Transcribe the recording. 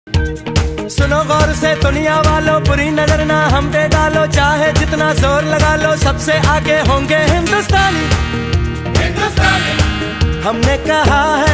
सुनो गौर से दुनिया वालों, बुरी नजर ना हम पे डालो, चाहे जितना जोर लगा लो सबसे आगे होंगे हिंदुस्तानी। हमने कहा है